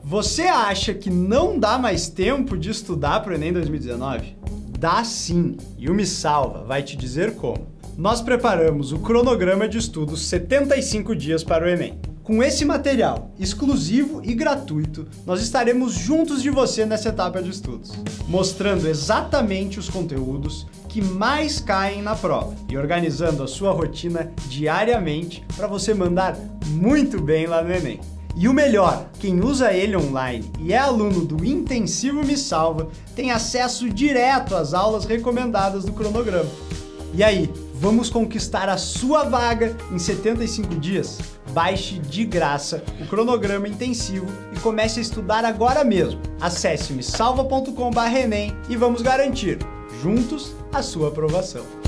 Você acha que não dá mais tempo de estudar para o Enem 2019? Dá sim, e o Me Salva vai te dizer como. Nós preparamos o cronograma de estudos 75 dias para o Enem. Com esse material exclusivo e gratuito, nós estaremos juntos de você nessa etapa de estudos, mostrando exatamente os conteúdos que mais caem na prova e organizando a sua rotina diariamente para você mandar muito bem lá no Enem. E o melhor, quem usa ele online e é aluno do Intensivo Me Salva tem acesso direto às aulas recomendadas do cronograma. E aí, vamos conquistar a sua vaga em 75 dias? Baixe de graça o cronograma intensivo e comece a estudar agora mesmo. Acesse mesalva.com/enem e vamos garantir, juntos, a sua aprovação.